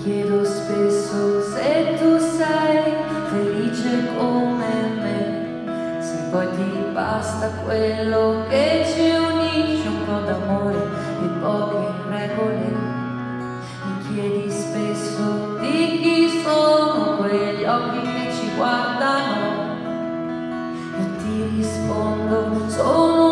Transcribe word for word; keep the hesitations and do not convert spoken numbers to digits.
chiedo spesso se tu sei felice come me, se poi ti basta quello che ci unisce, un po' d'amore e poche regole. Mi chiedi spesso di chi sono quegli occhi che ci guardano, io ti rispondo sono